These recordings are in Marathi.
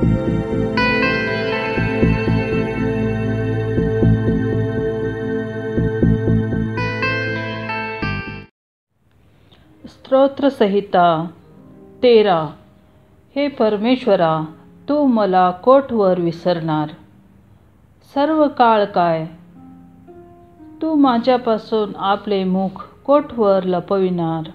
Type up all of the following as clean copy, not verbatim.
स्तोत्रसंहिता 13. हे परमेश्वरा, तू मला कोठवर विसरणार? सर्व काळ काय तू माझ्यापासून आपले मुख कोठवर लपविणार?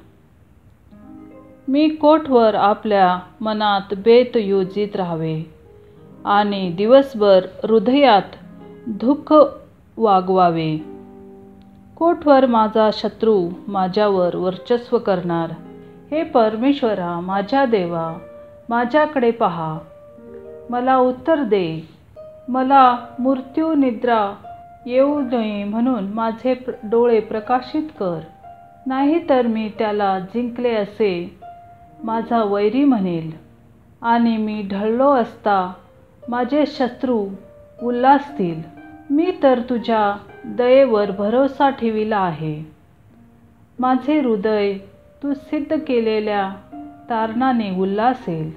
मी कोठवर आपल्या मनात बेत योजित राहावे आणि दिवसभर हृदयात दुःख वागवावे? कोठवर माझा शत्रू माझ्यावर वर्चस्व करणार? हे परमेश्वरा, माझ्या देवा, माझ्याकडे पहा, मला उत्तर दे. मला मृत्यू निद्रा येऊ नये म्हणून माझे डोळे प्रकाशित कर. नाहीतर मी त्याला जिंकले असे माझा वैरी म्हणेल आणि मी ढळलो असता माझे शत्रू उल्हासतील. मी तर तुझ्या दयेवर भरोसा ठेविला आहे. माझे हृदय तू सिद्ध केलेल्या तारणाने उल्हासेल.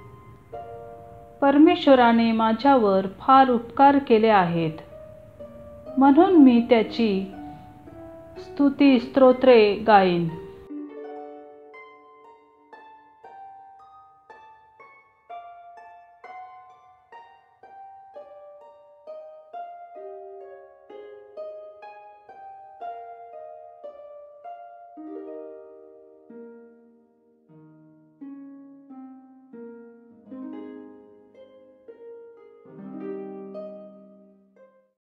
परमेश्वराने माझ्यावर फार उपकार केले आहेत, म्हणून मी त्याची स्तुती स्तोत्रे गाईन.